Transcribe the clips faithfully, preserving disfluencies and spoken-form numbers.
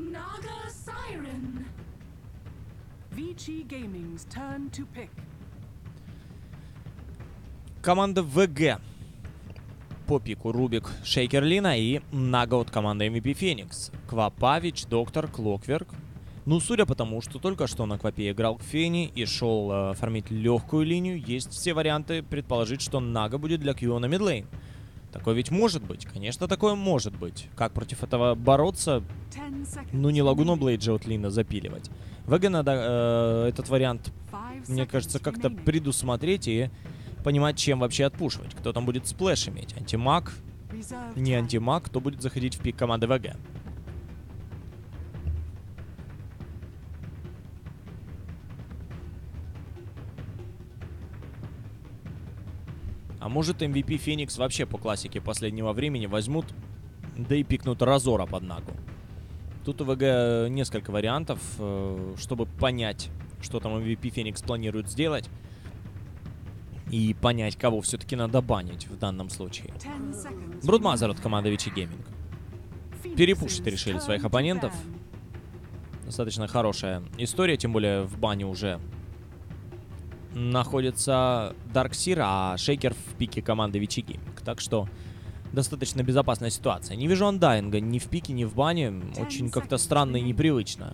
Naga Siren. Vici Gaming's turn to pick. Команда ВГ. По пику Рубик, Шейкер Лина и Нага от команды эм ви пи Феникс. Квапавич, Доктор, Клокверк. Ну, судя по тому, что только что на Квапе играл к Фене и шел э, фармить легкую линию, есть все варианты предположить, что Нага будет для Кьюо на мидлейн. Такое ведь может быть. Конечно, такое может быть. Как против этого бороться? Ну, не Лагуну Блейд же от Лина запиливать. ВГ надо э, этот вариант, мне кажется, как-то предусмотреть и понимать, чем вообще отпушивать. Кто там будет сплэш иметь? Антимаг? Не антимаг. Кто будет заходить в пик команды ВГ? А может, эм ви пи Феникс вообще по классике последнего времени возьмут, да и пикнут Разора под Нагу. Тут у ВГ несколько вариантов, чтобы понять, что там эм ви пи Феникс планирует сделать. И понять, кого все-таки надо банить в данном случае. Брудмазер от команды Vici Gaming. Перепушить решили своих оппонентов. Достаточно хорошая история, тем более в бане уже находится Дарксир, а Шейкер в пике команды Vici Gaming. Так что достаточно безопасная ситуация. Не вижу андайинга ни в пике, ни в бане. Очень как-то странно и непривычно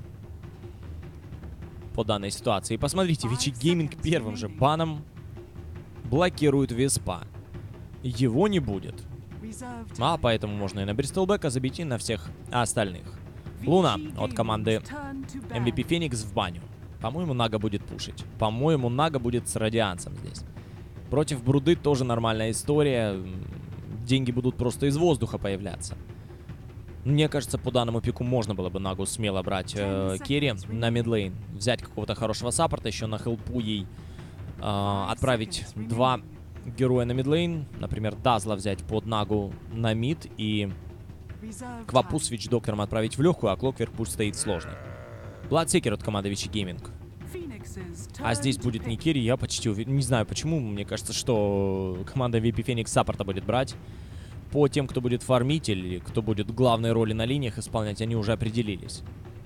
по данной ситуации. Посмотрите, Vici Gaming первым же баном блокирует Веспа. Его не будет. А поэтому можно и на Бристлбека забить, и на всех остальных. Луна от команды эм ви пи Феникс в баню. По-моему, Нага будет пушить. По-моему, Нага будет с радианцем здесь. Против Бруды тоже нормальная история. Деньги будут просто из воздуха появляться. Мне кажется, по данному пику можно было бы Нагу смело брать э, керри на мидлейн. Взять какого-то хорошего саппорта, еще на хелпу ей э, отправить два героя на мидлейн. Например, Дазла взять под Нагу на мид и Квапу с Вич Доктором отправить в легкую, а Клокверк пусть стоит сложный. Бладсекер от команды Vici Gaming. А здесь будет не керри, я почти уверен. Не знаю почему, мне кажется, что команда эм ви пи Феникс саппорта будет брать. По тем, кто будет фармить или кто будет главные роли на линиях исполнять, они уже определились.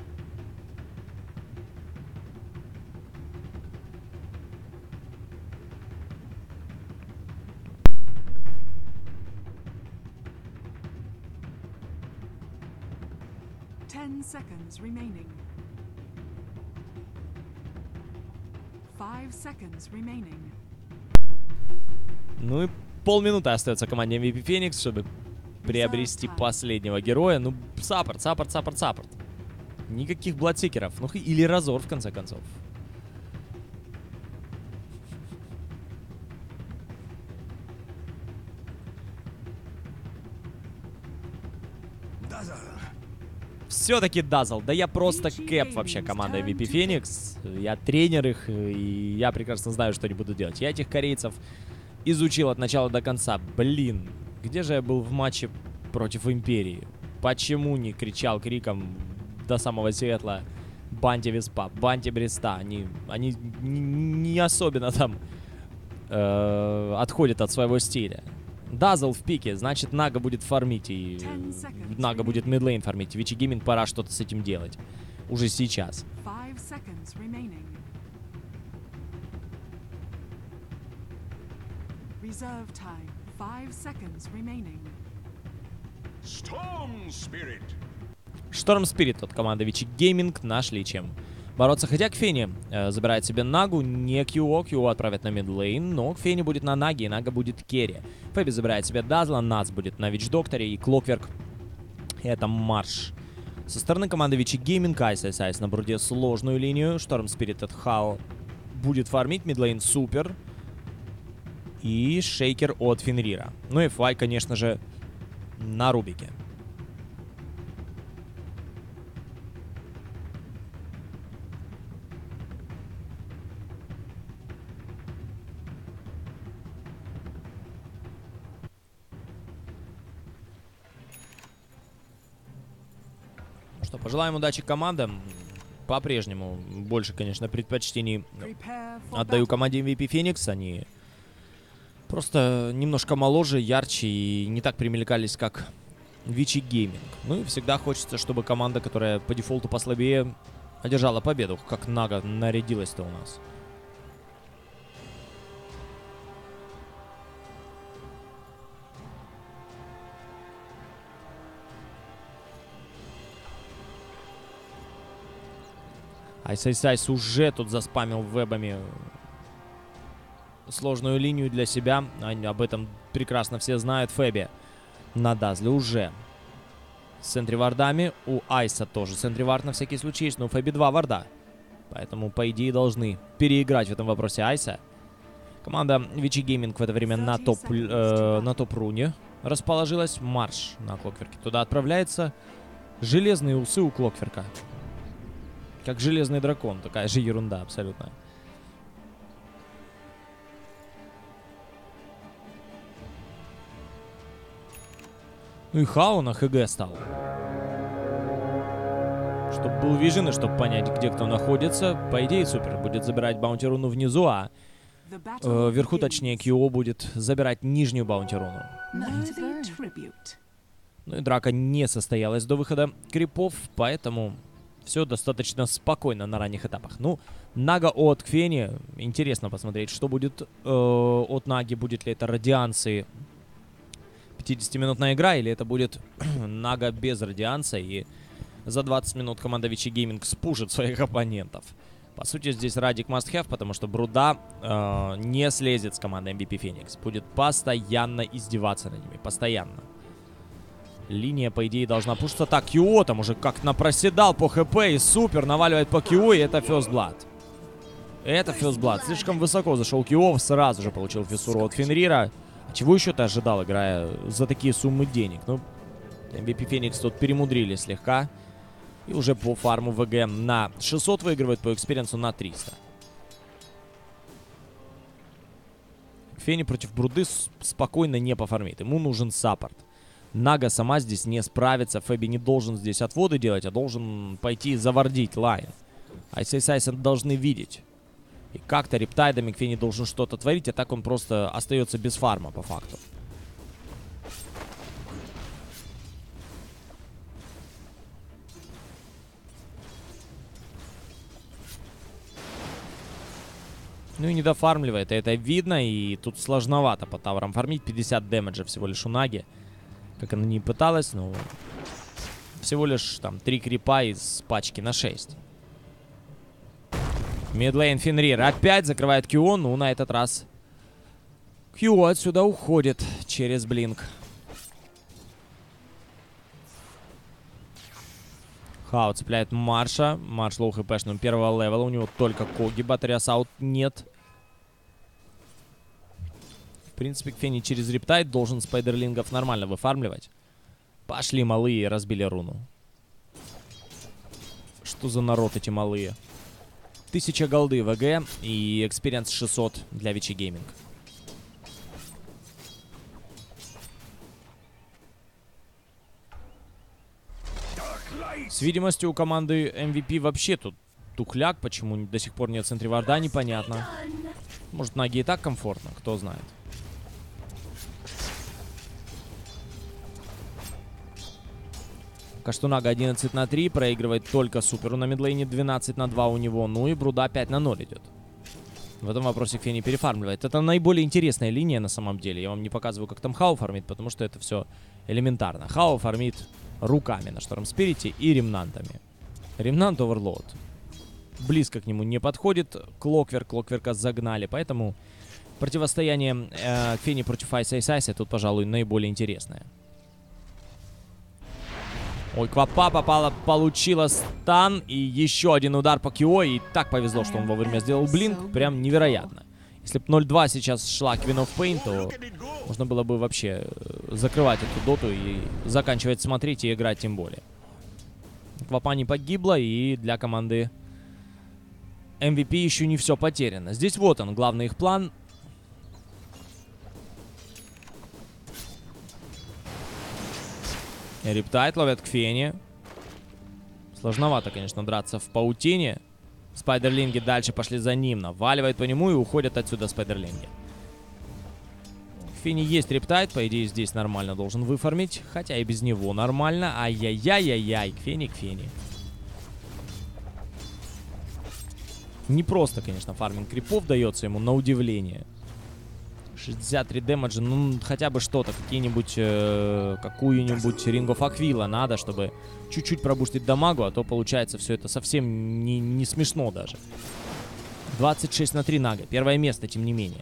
Ten seconds remaining. Five seconds remaining. Ну и полминуты остается команде эм ви пи Феникс, чтобы приобрести последнего героя. Ну, саппорт, саппорт, саппорт, саппорт. Никаких бладсикеров. Ну, или Разор, в конце концов. Все-таки Дазл. Да я просто кэп вообще команда эм ви пи Феникс. Я тренер их, и я прекрасно знаю, что они будут делать. Я этих корейцев изучил от начала до конца. Блин, где же я был в матче против Империи? Почему не кричал криком до самого светла баньте Веспа, баньте Бреста? Они, они не особенно там э, отходят от своего стиля. Дазл в пике, значит Нага будет фармить, и Нага будет мидлейн фармить. Vici Gaming пора что-то с этим делать. Уже сейчас. Шторм Спирит от команды Vici Gaming нашли чем бороться. Хотя к Фене э, забирает себе Нагу, не Кьюо, Кьюо отправят на мидлейн, но к Фене будет на Наге, и Нага будет керри. Фэби забирает себе Дазла, Нац будет на Вич Докторе, и Клокверк — это марш. Со стороны команды Vici Gaming Айс Айс Айс на бруде сложную линию. Шторм Спирит от Хао будет фармить, мидлейн супер. И Шейкер от Фенрира. Ну и Флай, конечно же, на Рубике. Что, пожелаем удачи командам. По-прежнему больше, конечно, предпочтений отдаю команде эм ви пи Феникс. Они просто немножко моложе, ярче и не так примелькались, как Вичи Гейминг. Ну и всегда хочется, чтобы команда, которая по дефолту послабее, одержала победу. Как Нага нарядилась-то у нас. Айс-Айс-Айс уже тут заспамил вебами сложную линию для себя. Они об этом прекрасно все знают. Фэби на Дазле уже с центри-вардами. У Айса тоже центри-вард на всякий случай есть, но у Фэби два варда. Поэтому, по идее, должны переиграть в этом вопросе Айса. Команда Вичи Гейминг в это время на топ, э, на топ-руне расположилась. Марш на Клокверке туда отправляется. Железные усы у Клокверка. Как железный дракон. Такая же ерунда абсолютно. Ну и Хао на ХГ стал. Чтобы был вижен и чтобы понять, где кто находится. По идее, супер. Будет забирать баунти-руну внизу, а э, вверху, точнее, Кьюо будет забирать нижнюю баунти-руну. Ну и драка не состоялась до выхода крипов, поэтому все достаточно спокойно на ранних этапах. Ну, Нага от Кфени. Интересно посмотреть, что будет э, от Наги. Будет ли это радианции пятидесятиминутная игра, или это будет Нага без радианса, и за двадцать минут команда Вичи Гейминг спушит своих оппонентов. По сути, здесь Радик must have, потому что Бруда э, не слезет с команды эм ви пи Феникс. Будет постоянно издеваться над ними. Постоянно. Линия, по идее, должна пушиться. Так, Кьюо там уже как напроседал по ХП, и супер наваливает по Кьюо, и это First Blood. Это First Blood. Слишком высоко зашел Кьюо, сразу же получил фиссуру от Фенрира. А чего еще ты ожидал, играя за такие суммы денег? Ну, эм ви пи Феникс тут перемудрили слегка. И уже по фарму ВГ на шестьсот выигрывает, по экспириенсу на триста. Фени против Бруды спокойно не пофармит. Ему нужен саппорт. Нага сама здесь не справится. Фэби не должен здесь отводы делать, а должен пойти завардить лайн. Айс-Айс-Айс должны видеть. И как-то рептайдами Кфени должен что-то творить, а так он просто остается без фарма по факту. Ну и не дофармливает, это видно, и тут сложновато по таврам фармить. пятьдесят дэмэджа всего лишь у Наги. Как она не пыталась, но всего лишь там три крипа из пачки на шесть. Мидлейн Фенрир опять закрывает Кьюо, ну на этот раз Кьюо отсюда уходит через блинк. Хао цепляет Марша. Марш лоу хпшным первого левела. У него только Коги. Батареас аут нет. В принципе, Кфени через рептайд должен спайдерлингов нормально выфармливать. Пошли малые, разбили руну. Что за народ эти малые? Тысяча голды ВГ и экспириенс шестьсот для Вичи Гейминг. С видимостью у команды эм ви пи вообще тут тухляк. Почему до сих пор нет центри-варда, непонятно. Может, Наги и так комфортно, кто знает. Пока что Нага одиннадцать на три, проигрывает только Суперу на мидлейне, двенадцать на два у него. Ну и Бруда пять на ноль идет. В этом вопросе Кфени перефармливает. Это наиболее интересная линия на самом деле. Я вам не показываю, как там Хао фармит, потому что это все элементарно. Хао фармит руками на Шторм Спирите и ремнантами. Ремнант Оверлоуд близко к нему не подходит. Клокверк, Клокверка загнали, поэтому противостояние э, Кфени против Айс-Айс-Айса тут, пожалуй, наиболее интересное. Ой, Квапа попала, получила стан. И еще один удар по Кьюо. И так повезло, что он вовремя сделал блинк. Прям невероятно. Если бы ноль два сейчас шла Queen of Pain, то можно было бы вообще закрывать эту доту и заканчивать смотреть и играть тем более. Квапа не погибла, и для команды эм ви пи еще не все потеряно. Здесь вот он, главный их план. Рептайд ловят Кфени. Сложновато, конечно, драться в паутине. Спайдерлинги дальше пошли за ним. Наваливает по нему и уходят отсюда спайдерлинги. Кфени есть рептайд, по идее здесь нормально должен выфармить. Хотя и без него нормально. Ай-яй-яй-яй-яй, Кфени, Кфени. Не просто, конечно, фарминг крипов дается ему, на удивление. шестьдесят три дэмэджа, ну хотя бы что-то, какие-нибудь, э, какую-нибудь Ring of Aquila надо, чтобы чуть-чуть пробустить дамагу, а то получается все это совсем не, не смешно даже. двадцать шесть на три Нага, первое место, тем не менее.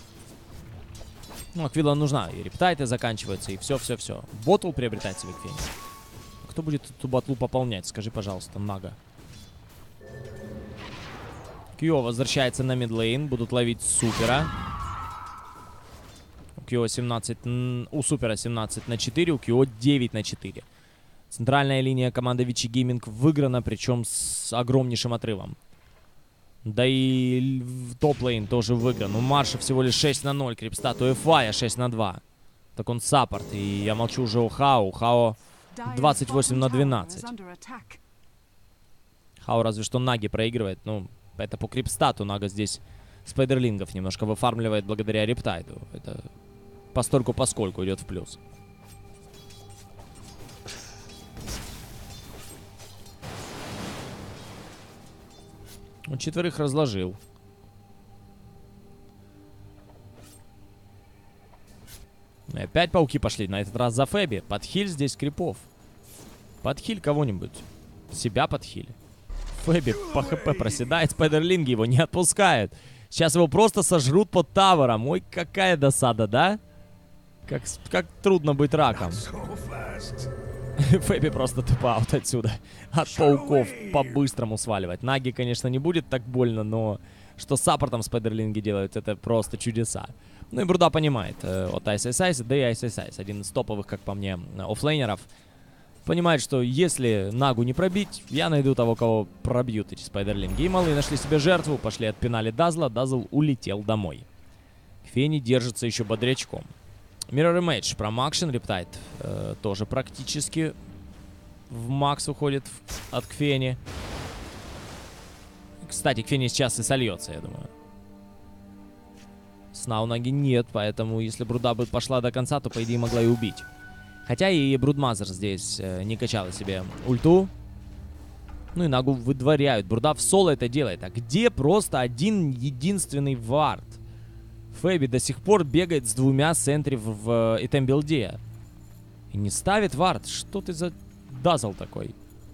Ну, Аквила нужна, и рептайты заканчиваются, и все-все-все. Ботл приобретать себе Кфени. Кто будет эту батлу пополнять, скажи, пожалуйста, Нага. Кьо возвращается на мидлейн, будут ловить Супера. У Кьо семнадцать, у Супера семнадцать на четыре, у Кьо девять на четыре. Центральная линия команды Вичи Гейминг выиграна, причем с огромнейшим отрывом. Да и топ-лейн тоже выигран. У Марша всего лишь шесть на ноль, Крипстат, у Эфая шесть на два. Так он саппорт, и я молчу уже о Хао. Хао двадцать восемь на двенадцать. Хао разве что Наги проигрывает, ну, это по Крипстату. Нага здесь спайдерлингов немножко выфармливает благодаря рептайду. Это постольку-поскольку идет в плюс. Он четверых разложил. И опять пауки пошли. На этот раз за Феби. Подхиль здесь крипов. Подхиль кого-нибудь. Себя подхиль. Феби по хп проседает. Спайдерлинги его не отпускают. Сейчас его просто сожрут под тавером. Ой, какая досада, да? Как, как трудно быть раком. Феби просто тып-аут отсюда. От пауков по-быстрому сваливать. Наги, конечно, не будет так больно, но что с саппортом спайдерлинги делают, это просто чудеса. Ну и Бруда понимает э, от Ice Ice Ice, да и Ice Ice Ice, один из топовых, как по мне, оффлейнеров. Понимает, что если Нагу не пробить, я найду того, кого пробьют эти спайдерлинги. И малые нашли себе жертву, пошли отпинали Дазла, Дазл улетел домой. Кфени держится еще бодрячком. Mirror Image, промакшен, рептайт э, тоже практически в макс уходит в, от Кфени. Кстати, Кфени сейчас и сольется, я думаю. Сна у Наги нет, поэтому если Бруда бы пошла до конца, то по идее могла и убить. Хотя и Брудмазер здесь э, не качала себе ульту. Ну и Нагу выдворяют. Бруда в соло это делает. А где просто один единственный вард? Феби до сих пор бегает с двумя сентри в, в итем-билде. И не ставит вард. Что ты за дазл такой?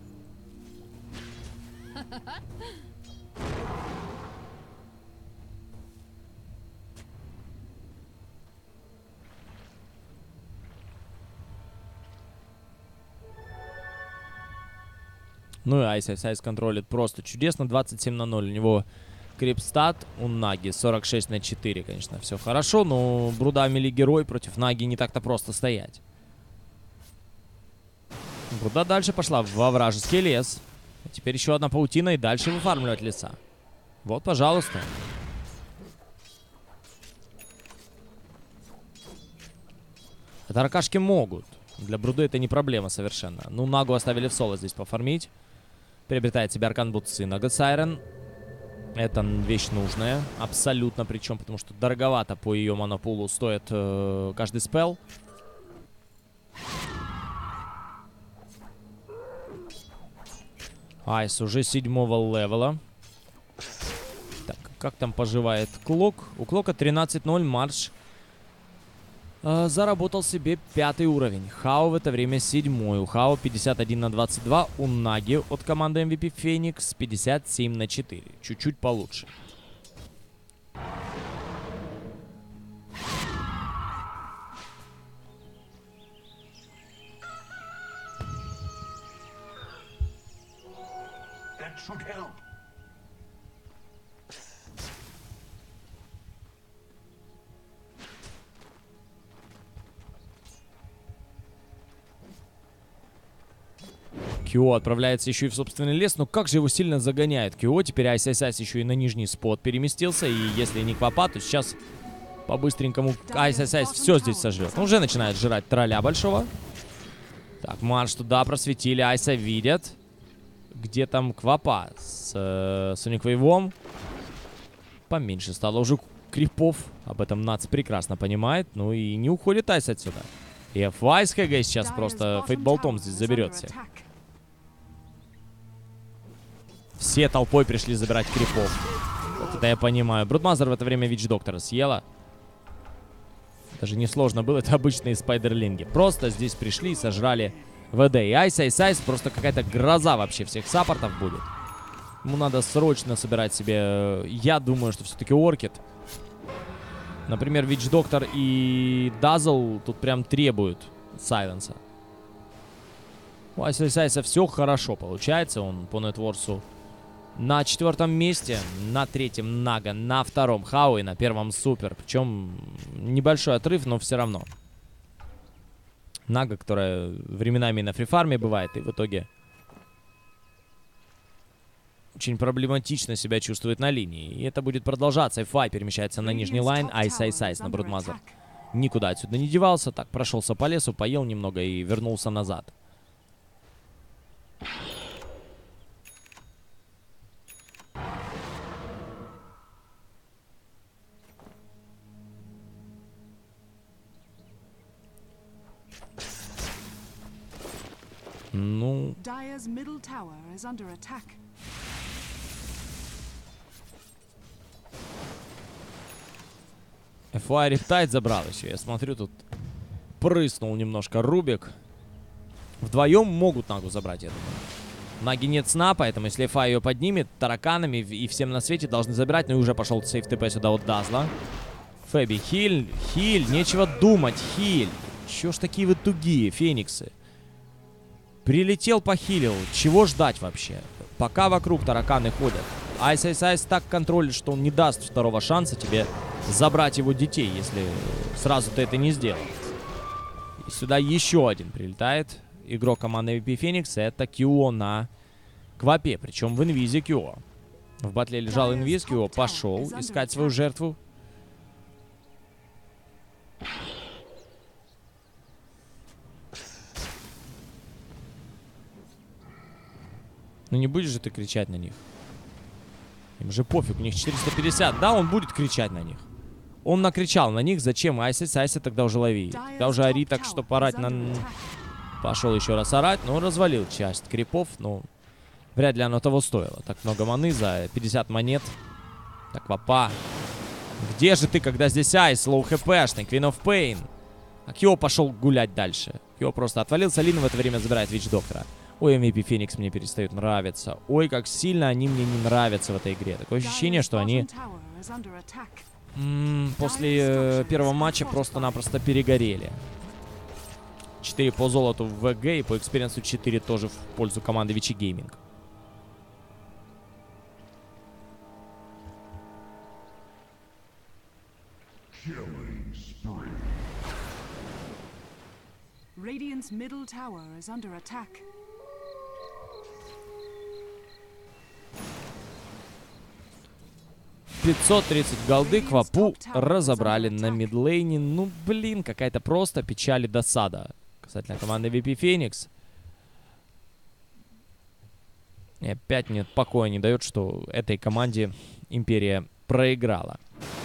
Ну и Ice Ice Ice контролит просто чудесно. двадцать семь на ноль. У него Крипстат, у Наги сорок шесть на четыре, конечно, все хорошо, но Бруда мили-герой, против Наги не так-то просто стоять. Бруда дальше пошла во вражеский лес. А теперь еще одна паутина и дальше выфармливать леса. Вот, пожалуйста. Таракашки могут. Для Бруды это не проблема совершенно. Ну, Нагу оставили в соло здесь пофармить. Приобретает себе Аркан Бутсы на Сайрен. Это вещь нужная, абсолютно, причем, потому что дороговато по ее монопулу стоит э, каждый спелл. Айс уже седьмого левела. Так, как там поживает Клок? У Клока тринадцать ноль, Марш э, заработал себе пятый уровень. Хао в это время седьмой. У Хао пятьдесят один на двадцать два. У Наги от команды эм ви пи Феникс пятьдесят семь на четыре. Чуть-чуть получше. Кьо отправляется еще и в собственный лес, но как же его сильно загоняет. Кьо теперь Ice Ice Ice еще и на нижний спот переместился, и если не Квапа, то сейчас по-быстренькому Ice Ice Ice все здесь сожрет. Он уже начинает жрать тролля большого. Так, марш туда просветили, Айса видят. Где там Квапа с э, Соник Вейвом? Поменьше стало уже крипов. Об этом Нац прекрасно понимает. Ну и не уходит Айс отсюда. И эф вай с КГ сейчас просто фейтболтом здесь заберет всех. Все толпой пришли забирать крипов. Вот это я понимаю. Брудмазер в это время Вич-доктора съела. Даже не сложно было. Это обычные спайдерлинги. Просто здесь пришли и сожрали ВД. И Айс, Айс, Айс. Просто какая-то гроза вообще всех саппортов будет. Ему надо срочно собирать себе... Я думаю, что все-таки Оркид. Например, Вич-доктор и Дазл тут прям требуют сайленса. У Айс, Айс, Айса все хорошо получается. Он по нетворсу на четвертом месте, на третьем Нага, на втором Хау и на первом Супер. Причем небольшой отрыв, но все равно. Нага, которая временами на фрифарме бывает, и в итоге очень проблематично себя чувствует на линии. И это будет продолжаться. эф вай перемещается на нижний лайн, Айс, Айс, Айс на Брудмазер. Никуда отсюда не девался. Так, прошелся по лесу, поел немного и вернулся назад. Ну... Dire's middle tower is under attack. эф вай Рептайд забрал еще. Я смотрю, тут прыснул немножко Рубик. Вдвоем могут Нагу забрать, я думаю. Наги нет сна, поэтому если эф вай ее поднимет, тараканами и всем на свете должны забирать. Ну и уже пошел сейф ТП сюда от Дазла. Фэби, хиль, хиль, нечего думать, хиль. Чё ж такие вы тугие, фениксы? Прилетел, похилил. Чего ждать вообще? Пока вокруг тараканы ходят. Айс, Айс, Айс так контролит, что он не даст второго шанса тебе забрать его детей, если сразу ты это не сделал. И сюда еще один прилетает. Игрок команды эм ви пи Феникс. Это Кьюо на Квапе. Причем в инвизе Кьюо. В батле лежал инвиз. Кьюо пошел искать свою жертву. Ну не будешь же ты кричать на них. Им же пофиг, у них четыреста пятьдесят. Да, он будет кричать на них. Он накричал на них, зачем Айсис, Айси тогда уже лови. Тогда уже ори так, что порать на... Пошел еще раз орать, но развалил часть крипов, но вряд ли оно того стоило. Так много маны за пятьдесят монет. Так, Вапа. Где же ты, когда здесь Айс, лоу хпшный, Queen of Pain? А Кьо пошел гулять дальше. Кьо просто отвалился, Лин в это время забирает Вич-доктора. Ой, эм ви пи Феникс мне перестают нравиться. Ой, как сильно они мне не нравятся в этой игре. Такое ощущение, что они м-м, после э, первого матча просто-напросто перегорели. четыре по золоту в ВГ и по экспириенсу четыре тоже в пользу команды Вичи Гейминг. Radiant's middle tower is under attack. пятьсот тридцать голды Квапу разобрали на мидлейне. Ну, блин, какая-то просто печаль и досада касательно команды эм ви пи Феникс. И опять мне покоя не дает, что этой команде Империя проиграла.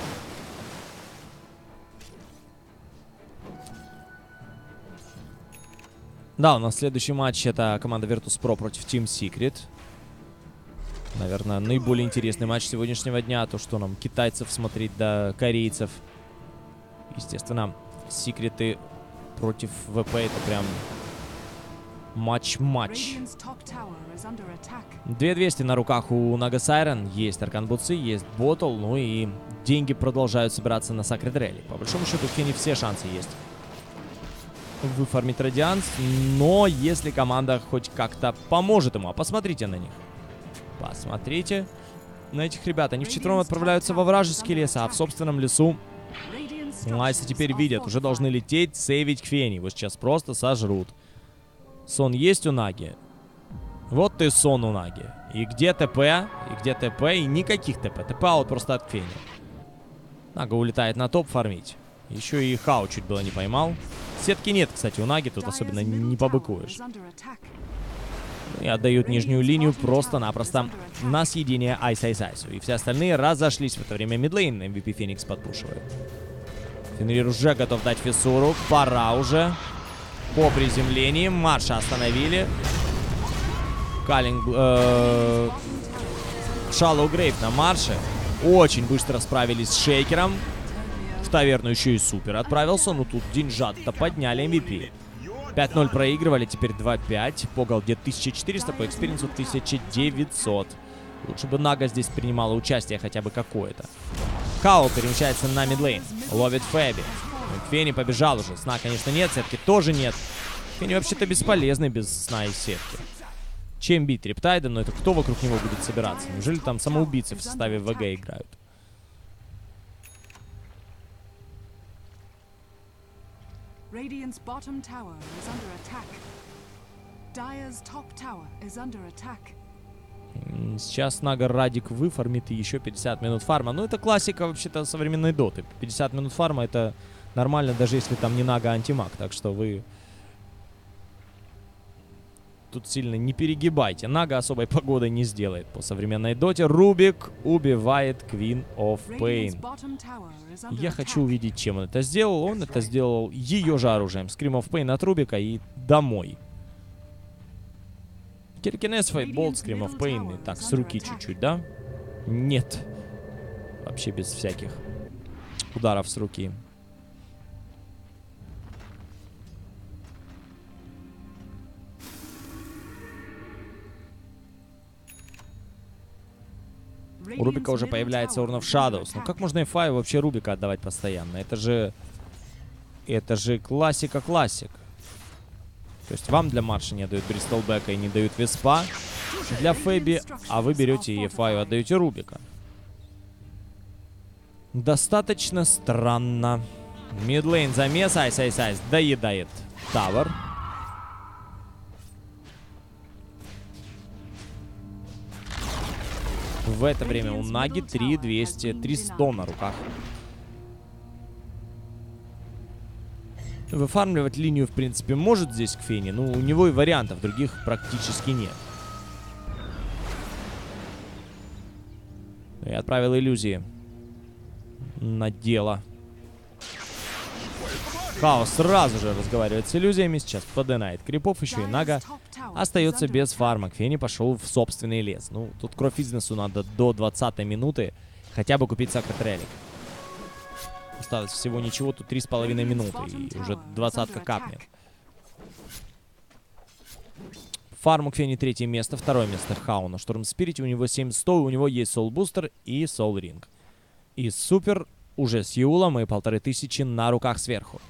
Да, у нас следующий матч — это команда Virtus.pro против Team Secret. Наверное, наиболее интересный матч сегодняшнего дня. То, что нам китайцев смотреть, да корейцев. Естественно, секреты против ВП — это прям матч-матч. две двести на руках у Нага Сайрен. Есть Аркан Буцы, есть Ботл. Ну и деньги продолжают собираться на Sacred Rally. По большому счету, у Фени все шансы есть выфармить Радианс. Но если команда хоть как-то поможет ему. А посмотрите на них. Посмотрите на этих ребят. Они вчетвером отправляются во вражеский лес, а в собственном лесу Айсы теперь видят. Уже должны лететь, сейвить Кфени. Вот сейчас просто сожрут. Сон есть у Наги? Вот ты сон у Наги. И где ТП? И где ТП? И никаких ТП. ТП аут просто от Кфени. Нага улетает на топ фармить. Еще и Хау чуть было не поймал. Сетки нет, кстати, у Наги. Тут особенно не побыкуешь. И отдают нижнюю линию просто-напросто на съедение Айс Айс Айсу. И все остальные разошлись. В это время мидлейн эм ви пи Феникс подпушивает. Фенрир уже готов дать фиссуру. Пора уже. По приземлении. Марша остановили. Каллинг... Э, Шаллоу Грейв на марше. Очень быстро справились с Шейкером. В таверну еще и Супер отправился. Ну тут деньжат-то подняли эм ви пи. пять ноль проигрывали, теперь два пять. По голде тысяча четыреста, по экспириенсу тысяча девятьсот. Лучше бы Нага здесь принимала участие хотя бы какое-то. Хао перемещается на мидлейн. Ловит Фэби. Фенни побежал уже. Сна, конечно, нет. Сетки тоже нет. Фенни вообще-то бесполезный без сна и сетки. Чем бить Рептайда? Но это кто вокруг него будет собираться? Неужели там самоубийцы в составе ВГ играют? Radiant's bottom tower is under attack. Dire's top tower is under attack. Сейчас Нага Радик выфармит и еще пятьдесят минут фарма. Ну, это классика вообще-то современной доты. пятьдесят минут фарма — это нормально, даже если там не Нага, а антимаг. Так что вы тут сильно не перегибайте. Нага особой погоды не сделает по современной доте. Рубик убивает Queen of Pain. Я хочу увидеть, чем он это сделал. Он это сделал ее же оружием. Scream of Pain от Рубика и домой. Киркинес, Файтболт, Scream of Pain. Так, с руки чуть-чуть, да? Нет. Вообще без всяких ударов с руки. У Рубика уже появляется Urn of Shadows. Ну как можно эф ай вообще Рубика отдавать постоянно? Это же... Это же классика-классик. То есть вам для марша не дают Бристолбека и не дают Веспа. Для Фэби, а вы берете и эф ай отдаете Рубика. Достаточно странно. Мидлейн замес. Айс, айс, айс. Доедает Тавер. В это время у Наги три двести, триста на руках. Выфармливать линию, в принципе, может здесь к Фене, но у него и вариантов других практически нет. Я отправил иллюзии на дело. Хаос сразу же разговаривает с иллюзиями. Сейчас подынает крипов, еще и Нага остается без фарма. Фенни пошел в собственный лес. Ну, тут кровь бизнесу надо до двадцатой минуты хотя бы купить Сакред Релик. Осталось всего ничего, тут три с половиной минуты, и уже двадцатка капнет. Фарм у Фенни третье место, второе место Хау на Штурм Спирите. У него семь сто, у него есть Soul Booster и Soul Ring. И Супер уже с Юлом и полторы тысячи на руках сверху.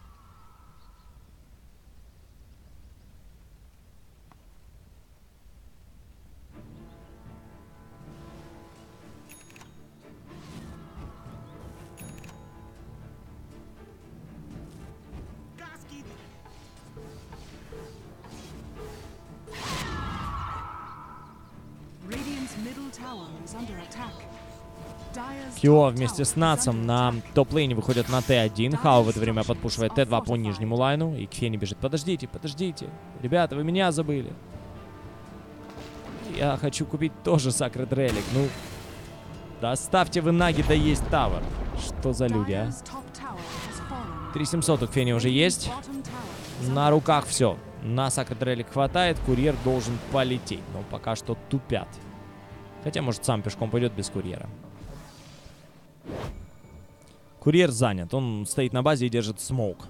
Кио вместе с Нацем на топ-лейне выходят на тэ один. Хау в это время подпушивает тэ два по нижнему лайну. И к Фене бежит. Подождите, подождите. Ребята, вы меня забыли. Я хочу купить тоже Sacred Relic. Ну, доставьте вы Наги, да есть Тавер. Что за люди, а? три семьсот у Фене уже есть. На руках все. На Sacred Relic хватает. Курьер должен полететь. Но пока что тупят. Хотя, может, сам пешком пойдет без курьера. Курьер занят. Он стоит на базе и держит смоук.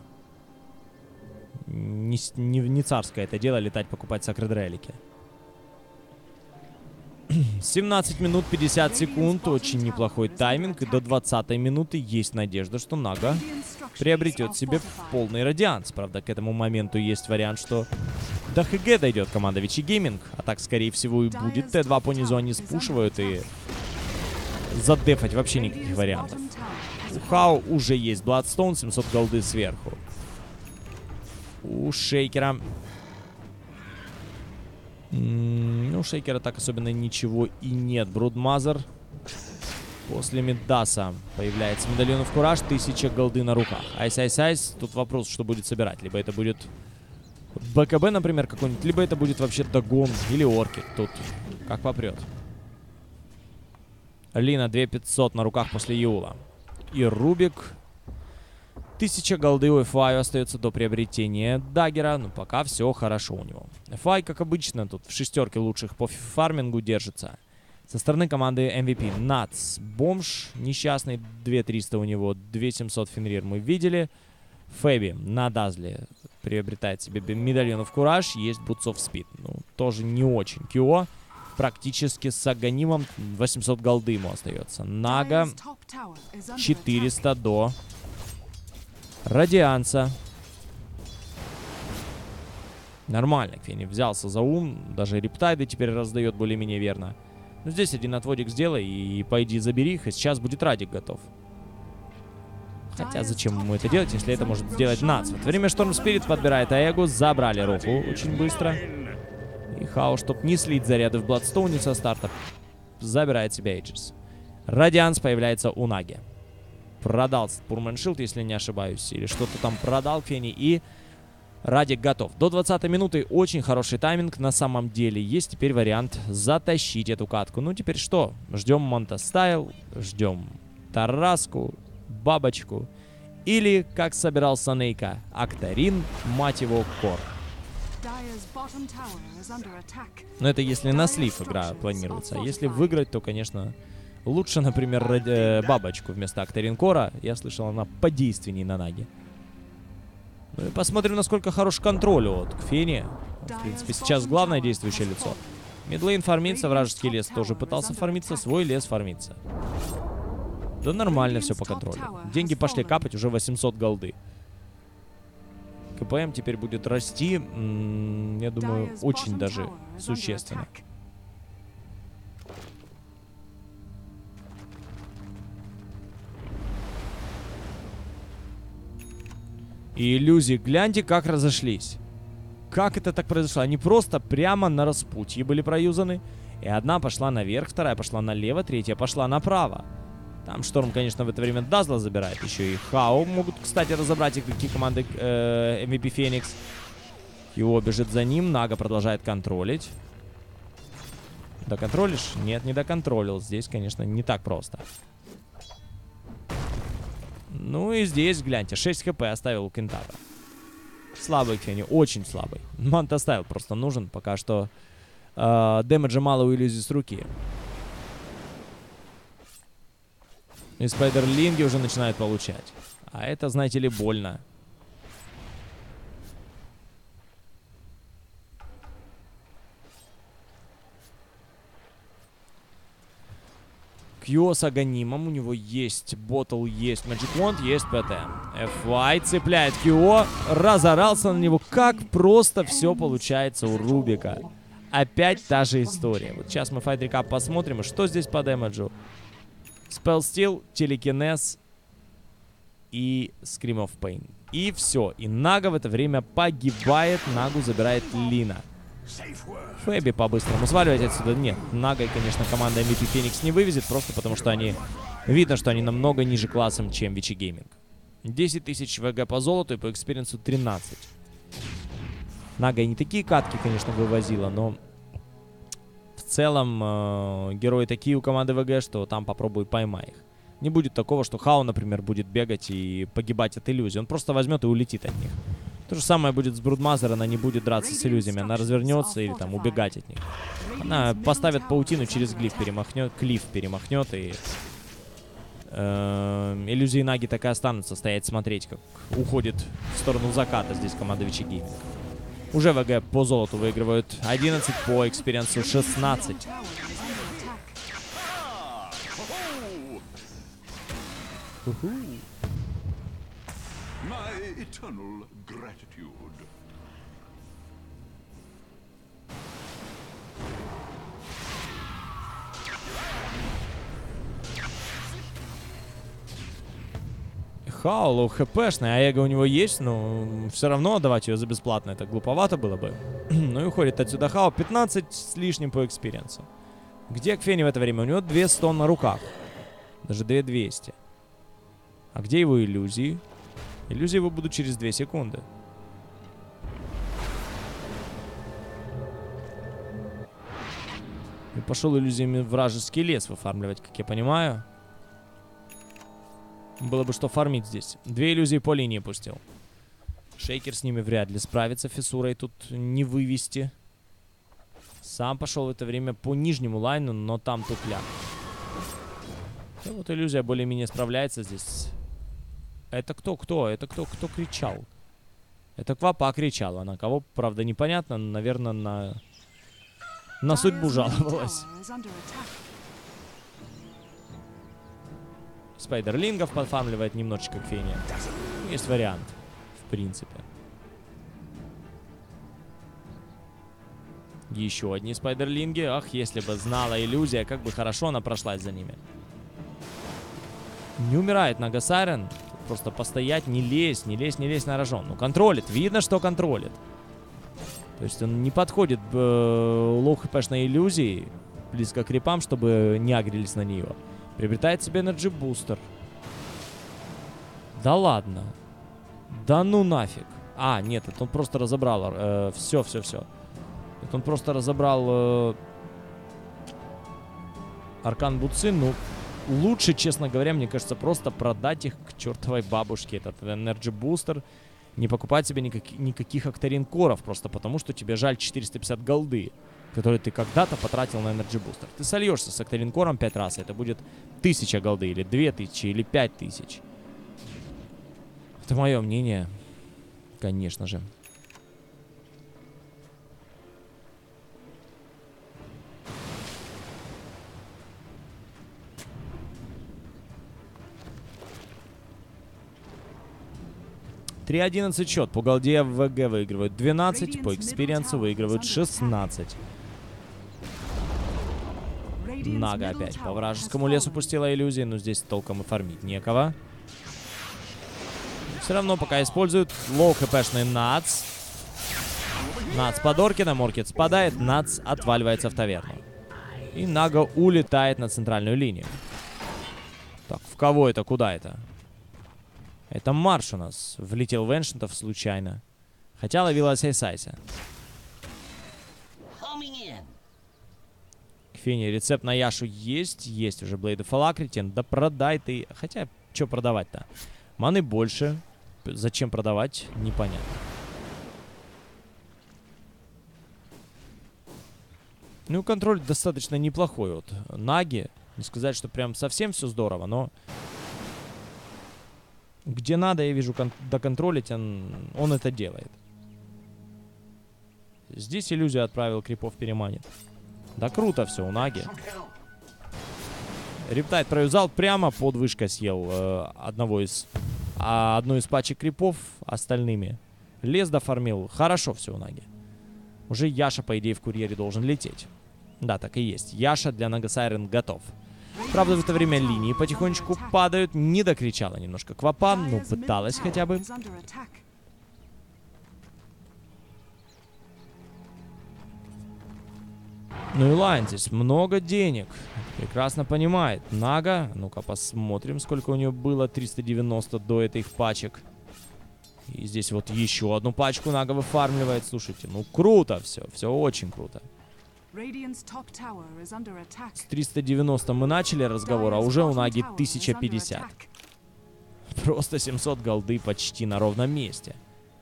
Не, не, не царское это дело летать, покупать Sacred Relic. семнадцать минут пятьдесят секунд. Очень неплохой тайминг. И до двадцатой минуты есть надежда, что Нага приобретет себе полный радианс. Правда, к этому моменту есть вариант, что до ХГ дойдет команда Вичи Гейминг. А так, скорее всего, и будет. тэ два по низу они спушивают, и задефать вообще никаких вариантов. У Хау уже есть Бладстоун, семьсот голды сверху. У Шейкера... Ну, у Шейкера так особенно ничего и нет. Брудмазер после Мидаса появляется. Медальон в Кураж, тысяча голды на руках. Айс, айс, айс. Тут вопрос, что будет собирать. Либо это будет БКБ, например, какой-нибудь, либо это будет вообще Дагон или Орки. Тут как попрет. Лина две тысячи пятьсот на руках после Юла. И Рубик. Тысяча голды у эф ай остается до приобретения Даггера. Ну, пока все хорошо у него. эф ай, как обычно, тут в шестерке лучших по фармингу держится. Со стороны команды эм ви пи Нац. Бомж несчастный. две тысячи триста у него. две тысячи семьсот Фенрир мы видели. Фэби на Дазле приобретает себе медальонов Кураж. Есть Бутсов Спид. Ну, тоже не очень. Кио практически с Аганимом. восемьсот голды ему остается. Нага четыреста до Радианца. Нормально Кфени взялся за ум. Даже рептайды теперь раздает более-менее верно. Ну, здесь один отводик сделай и пойди забери их. И сейчас будет Радик готов. Хотя зачем ему это делать, если это может сделать Нац? В это время Шторм Спирит подбирает Аэгу. Забрали Руху очень быстро. И Хао, чтоб не слить заряды в Бладстоуне со старта, забирает себе Эйджис. Радианс появляется у Наги. Продал Пурманшилд, если не ошибаюсь. Или что-то там продал Фени. И Радик готов. До двадцатой минуты очень хороший тайминг. На самом деле есть теперь вариант затащить эту катку. Ну теперь что? Ждем Монтастайл. Ждем Тараску. Бабочку. Или, как собирался Нейка, Актарин, мать его, Кор. Но это если на слив игра планируется. А если выиграть, то, конечно, лучше, например, э, Бабочку вместо Актарин Кора. Я слышал, она подейственнее на Наге. Ну и посмотрим, насколько хорош контроль от Кфени. В принципе, сейчас главное действующее лицо. Мидлейн фармится, вражеский лес тоже пытался фармиться, свой лес фармится. Да нормально все по контролю. Деньги пошли капать, уже восемьсот голды. КПМ теперь будет расти, м-м, я думаю, очень даже существенно. И иллюзии, гляньте, как разошлись. Как это так произошло? Они просто прямо на распутье были проюзаны. И одна пошла наверх, вторая пошла налево, третья пошла направо. Там Шторм, конечно, в это время Дазла забирает. Еще и Хао могут, кстати, разобрать игроки команды э, эм ви пи Феникс. Его бежит за ним. Нага продолжает контролить. Доконтролишь? Нет, не доконтролил. Здесь, конечно, не так просто. Ну и здесь, гляньте, шесть хп оставил у Кентавра. Слабый Фени, очень слабый. Мант оставил, просто нужен. Пока что э, дэмэджа мало у иллюзии с руки. И спайдерлинги уже начинают получать. А это, знаете ли, больно. Кьо с Аганимом. У него есть Ботл, есть Magic Wand, есть ПТ. эф ай цепляет Кьо. Разорался на него. Как просто все получается у Рубика. Опять та же история. Вот сейчас мы Fight Recap посмотрим. И что здесь по дэмэджу? Spell Steal, телекинез и Scream of Pain. И все. И Нага в это время погибает. Нагу забирает Лина. Фэби по-быстрому сваливать отсюда нет. Нагой, конечно, команда эм ви пи Феникс не вывезет, просто потому что они... Видно, что они намного ниже классом, чем Вичи Гейминг. десять тысяч ВГ по золоту и по экспириенсу тринадцать. Нага и не такие катки, конечно, вывозила, но... В целом, э, герои такие у команды ВГ, что там попробуй поймай их. Не будет такого, что Хао, например, будет бегать и погибать от иллюзий. Он просто возьмет и улетит от них. То же самое будет с Брудмазер, она не будет драться с иллюзиями. Она развернется или там убегать от них. Она поставит паутину, через глиф перемахнет, клиф перемахнет, и э, иллюзии Наги так и останутся стоять, смотреть, как уходит в сторону заката здесь команда Вичи Гейминг. Уже ВГ по золоту выигрывают одиннадцать, по экспириенсу шестнадцать. Хаулу хпшная, а эго у него есть, но все равно отдавать ее за бесплатно, это глуповато было бы. Ну и уходит отсюда Хао, пятнадцать с лишним по экспириенсу. Где Кфени в это время? У него две сто на руках. Даже две двести. А где его иллюзии? Иллюзии его будут через две секунды. И пошел иллюзиями вражеский лес выфармливать, как я понимаю. Было бы что фармить здесь. Две иллюзии по линии пустил. Шейкер с ними вряд ли справится. Фиссурой тут не вывести. Сам пошел в это время по нижнему лайну, но там тупляк. И вот иллюзия более-менее справляется здесь. Это кто? Кто? Это кто? Кто кричал? Это Квапа кричала. На кого, правда, непонятно. Наверное, на... На судьбу жаловалась. Спайдерлингов подфармливает немножечко к Фене. Есть вариант, в принципе. Еще одни спайдерлинги. Ах, если бы знала иллюзия, как бы хорошо она прошлась за ними. Не умирает Нага Сайрен. Просто постоять, не лезь, не лезь, не лезь на рожон. Ну, контролит. Видно, что контролит. То есть он не подходит э, лоу-хпшной иллюзии близко к крипам, чтобы не агрились на нее. Приобретает себе энерджи бустер. Да ладно. Да ну нафиг. А, нет, это он просто разобрал. Э, все, все, все. Это он просто разобрал э, Аркан Бутсы. Ну, лучше, честно говоря, мне кажется, просто продать их к чертовой бабушке. Этот энерджи бустер. Не покупать себе никак, никаких Octarine коров, просто потому, что тебе жаль четыреста пятьдесят голды, которые ты когда-то потратил на Energy Booster. Ты сольешься с Octarine кором пять раз, и это будет тысяча голды, или две тысячи, или пять тысяч. Это мое мнение, конечно же. три одиннадцать счет. По голде в ВГ выигрывают двенадцать, по экспириенсу выигрывают шестнадцать. Нага опять по вражескому лесу пустила иллюзии, но здесь толком и фармить некого. Все равно пока используют лоу-хпшный Нац. Нац под Оркином, Оркид спадает, Нац отваливается в таверну. И Нага улетает на центральную линию. Так, в кого это? Куда это? Это Марш у нас. Влетел в Эншентов случайно. Хотя ловила Сайсайса. К Фене рецепт на Яшу есть. Есть уже Blade of Alacrity. Да продай ты. Хотя, что продавать-то? Маны больше. Зачем продавать? Непонятно. Ну, контроль достаточно неплохой. Вот Наги. Не сказать, что прям совсем все здорово, но... Где надо, я вижу, кон доконтролить, он, он это делает. Здесь иллюзию отправил, крипов переманит. Да круто все у Наги. Рептайт проюзал, прямо под вышкой съел э, одного из, а, одну из пачек крипов остальными. Лес дофармил. Хорошо все у Наги. Уже Яша, по идее, в курьере должен лететь. Да, так и есть. Яша для Нага Сайрен готов. Правда, в это время линии потихонечку падают. Не докричала немножко Квапа, но пыталась хотя бы. Ну и Лайн здесь много денег. Прекрасно понимает. Нага, ну-ка посмотрим, сколько у нее было. триста девяносто до этих пачек. И здесь вот еще одну пачку Нага выфармливает. Слушайте, ну круто все. Все очень круто. С триста девяносто мы начали разговор, а уже у Наги тысяча пятьдесят. Просто семьсот голды почти на ровном месте.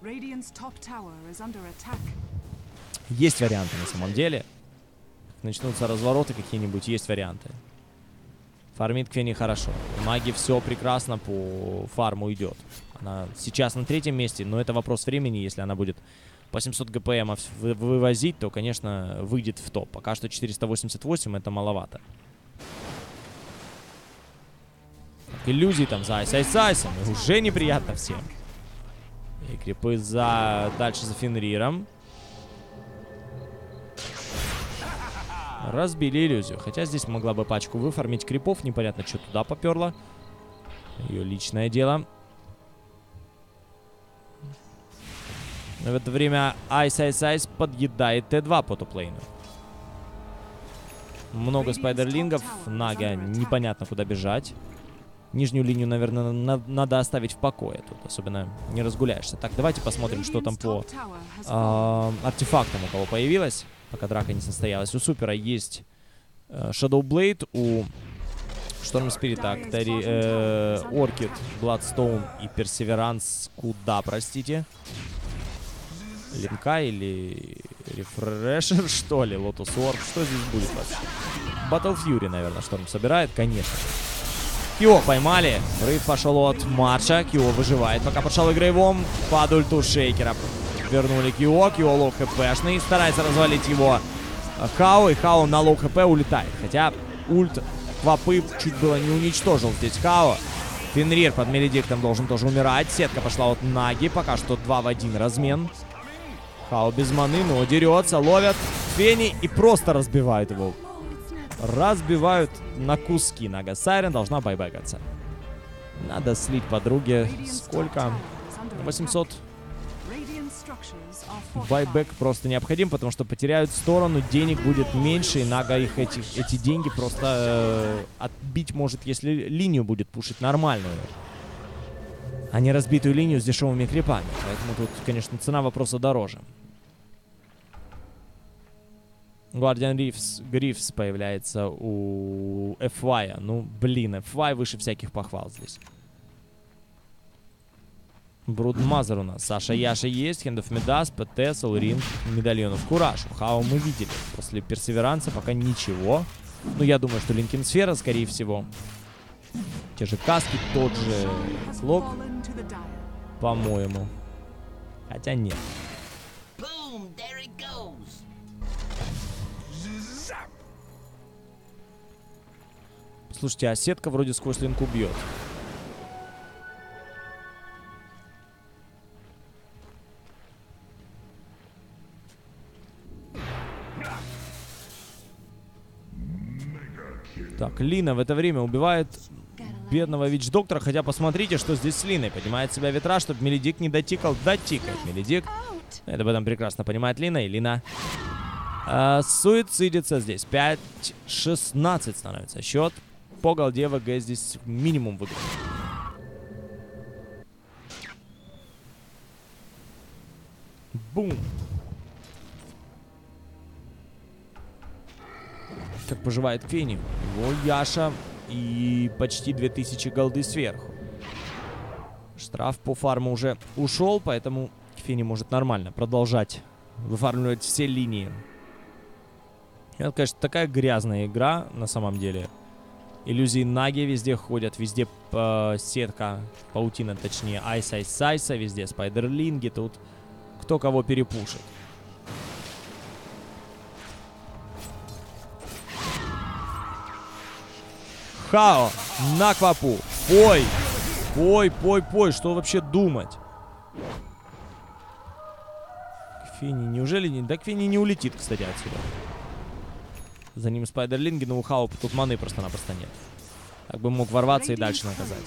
Есть варианты на самом деле. Начнутся развороты какие-нибудь, есть варианты. Фармит Квенни хорошо. У Наги все прекрасно по фарму идет. Она сейчас на третьем месте, но это вопрос времени, если она будет... по семьсот ГПМ вывозить, то, конечно, выйдет в топ. Пока что четыреста восемьдесят восемь, это маловато. Так, иллюзии там за айс-айс-айсом. Уже неприятно всем. И крипы за... дальше за Фенриром. Разбили иллюзию. Хотя здесь могла бы пачку выфармить крипов. Непонятно, что туда поперло. Ее личное дело. В это время Айс Айс Айс подъедает Т два по топ-лейну. Много спайдерлингов. Нага непонятно куда бежать. Нижнюю линию, наверное, на надо оставить в покое. Тут особенно не разгуляешься. Так, давайте посмотрим, что там по э артефактам у кого появилось. Пока драка не состоялась. У Супера есть Shadow Blade, у Storm Spirit, Актари, э, Orchid, Bloodstone и Perseverance куда, простите? Линка или Refresher, что ли? Lotus Orb, что здесь будет вообще? Battle Fury, наверное, Шторм собирает, конечно. Кио поймали, взрыв пошел от Марша, Кио выживает, пока пошел игровом под ульту Шейкера. Вернули Кио, Кио лоу хпшный, старается развалить его Хао, и Хао на лоу хп улетает. Хотя ульт Квапы чуть было не уничтожил здесь Хао. Фенрир под Меледиктом должен тоже умирать. Сетка пошла от Наги, пока что два в один размен. Хао без маны, но дерется, ловят Фени и просто разбивают его. Разбивают на куски. Нага Сайрен должна байбекаться. Надо слить подруге. Сколько? восемьсот. Байбек просто необходим, потому что потеряют сторону, денег будет меньше, и Нага их эти, эти деньги просто э, отбить может, если линию будет пушить нормальную, а не разбитую линию с дешевыми крипами. Поэтому тут, конечно, цена вопроса дороже. Guardian Reefs, Грифс появляется у эф вай. Ну, блин, эф вай выше всяких похвал здесь. Брудмазер у нас. Саша Яша есть. Hand of Midas, ПТ, Солрин, медальонов Кураж. Хао мы видели. После Персеверанса пока ничего. Ну, я думаю, что Линкин Сфера, скорее всего. Те же каски, тот же Лок, по-моему. Хотя нет. Слушайте, а сетка вроде сквозь линку бьет. Так, Лина в это время убивает бедного Вич-доктора. Хотя посмотрите, что здесь с Линой. Поднимает себя ветра, чтобы Меледик не дотикал. Дотикает Меледик. Это об этом прекрасно понимает Лина. И Лина э, суицидится здесь. пять шестнадцать становится счет. По голде ВГ здесь минимум выиграет. Бум. Как поживает Фени. Его Яша и почти две тысячи голды сверху. Штраф по фарму уже ушел, поэтому Фени может нормально продолжать выфармливать все линии. Это, конечно, такая грязная игра на самом деле. Иллюзии Наги везде ходят, везде э, сетка, паутина точнее, Айс Айс Айса, везде спайдерлинги, тут кто кого перепушит. Хао на Квапу. Пой, пой, пой, пой, что вообще думать? Фини, неужели не... Да Фини не улетит, кстати, отсюда. За ним спайдерлинги, но у Хао тут маны просто-напросто нет. Так бы мог ворваться и дальше наказать.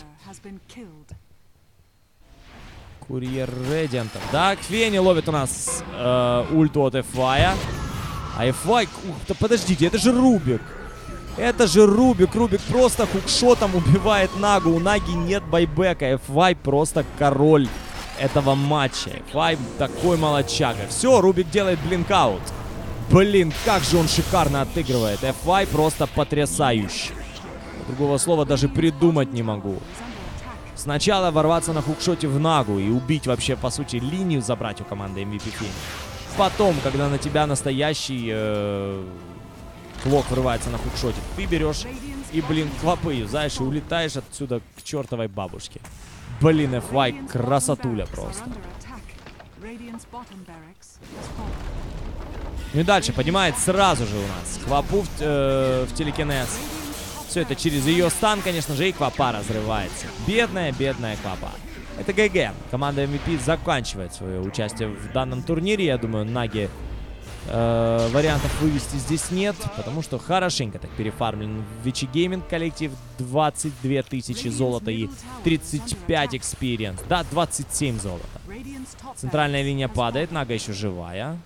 Курьер Редианта. Да, Фени ловит у нас э, ульту от эф вай. А эф вай... Ух, да подождите, это же Рубик. Это же Рубик. Рубик просто хукшотом убивает Нагу. У Наги нет байбека. эф вай просто король этого матча. эф вай такой молодчага. Все, Рубик делает блинкаут. Блин, как же он шикарно отыгрывает. эф вай просто потрясающий. Другого слова даже придумать не могу. Сначала ворваться на хукшоте в Нагу и убить вообще, по сути, линию забрать у команды эм ви пи Фени. Потом, когда на тебя настоящий э, клок врывается на хукшоте, ты берешь и, блин, Квапы юзаешь и улетаешь отсюда к чертовой бабушке. Блин, эф вай красотуля просто. Ну и дальше поднимает сразу же у нас Квапу в, э, в телекинез. Все это через ее стан, конечно же, и Квапа разрывается. Бедная, бедная Квапа. Это ГГ. Команда эм ви пи заканчивает свое участие в данном турнире. Я думаю, Наги э, вариантов вывести здесь нет, потому что хорошенько так перефармлен Вичи Гейминг коллектив. двадцать две тысячи золота и тридцать пять экспириенс. Да, двадцать семь золота. Центральная линия падает, Нага еще живая.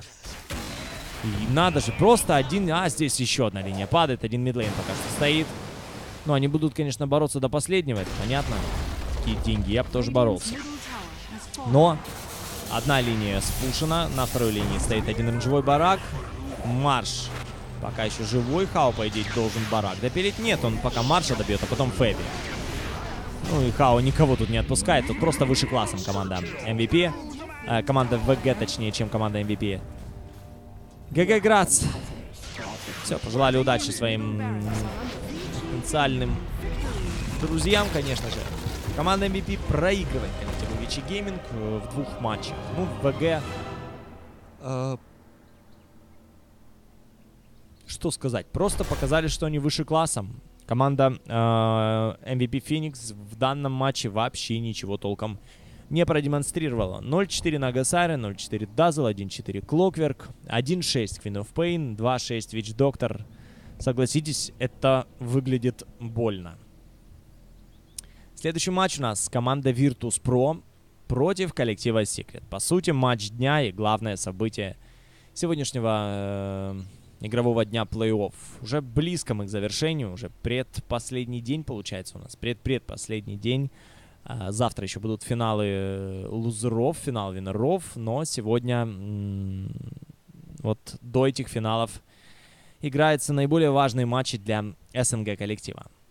И надо же, просто один... А, здесь еще одна линия падает, один мидлейн пока что стоит. Ну, они будут, конечно, бороться до последнего, это понятно. Какие деньги, я бы тоже боролся. Но одна линия спушена, на второй линии стоит один рейнджевой барак. Марш Пока еще живой. Хао, по идее, должен барак допилить. Нет, он пока Марша добьет, а потом Фэби. Ну и Хао никого тут не отпускает. Тут просто выше классом команда эм ви пи. Э, команда ВГ, точнее, чем команда эм ви пи. ГГ Грац. Все, пожелали удачи своим потенциальным друзьям, конечно же. Команда эм ви пи проигрывает коллективу ви джи Gaming в двух матчах. Ну, ВГ... Э, что сказать? Просто показали, что они выше классом. Команда э, эм ви пи Phoenix в данном матче вообще ничего толком не продемонстрировала. ноль четыре на Гасаре, ноль четыре Dazzle, один четыре Clockwork, один шесть Queen of Pain, два шесть Witch Doctor. Согласитесь, это выглядит больно. Следующий матч у нас команда Virtus.pro против коллектива Secret. По сути, матч дня и главное событие сегодняшнего э, игрового дня плей-офф. Уже близко мы к завершению, уже предпоследний день получается у нас, предпредпоследний день. А, завтра еще будут финалы лузеров, финал винеров, но сегодня вот до этих финалов играются наиболее важные матчи для СНГ коллектива.